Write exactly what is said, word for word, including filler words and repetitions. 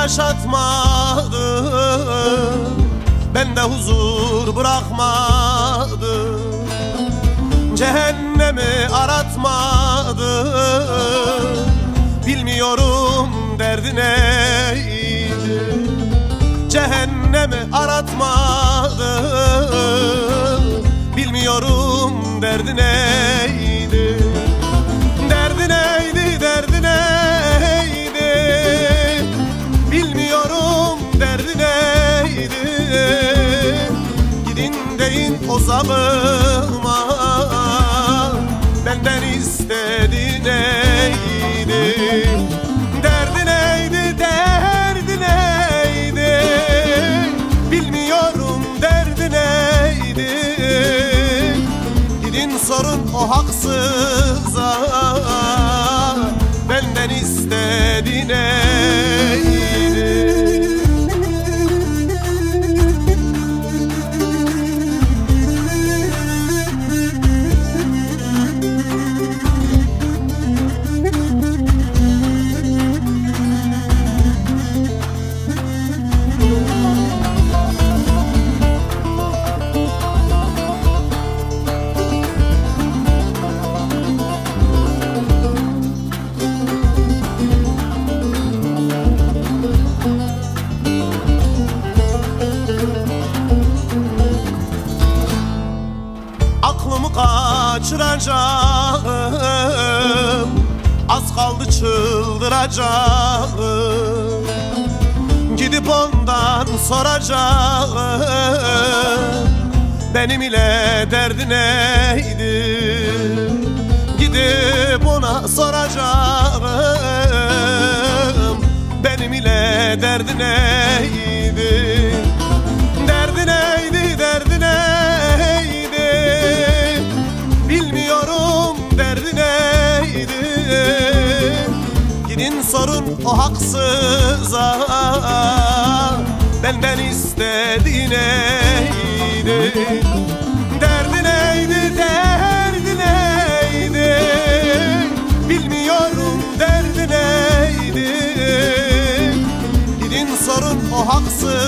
yaşatmadı, bende huzur bırakmadı. Cehennemi aratmadı, bilmiyorum derdi neydi. Cehennemi aratmadı, bilmiyorum derdi neydi. Derdi neydi, derdi neydi, bilmiyorum derdi neydi. Gidin deyin o zalıma, benden istedi neydi. Derdi neydi, derdi neydi, bilmiyorum derdi neydi. Gidin sorun o haksıza, benden istedi neydi. Aklımı kaçıracağım, az kaldı çıldıracağım. Gidip ondan soracağım, benim ile derdi neydi. Gidip ona soracağım, benim ile derdi neydi. Derdi neydi, derdi neydi, bilmiyorum derdi neydi. Gidin sorun o haksıza, benden istedi neydi. Derdi neydi, derdi neydi, bilmiyorum derdi neydi. Gidin sorun o haksıza,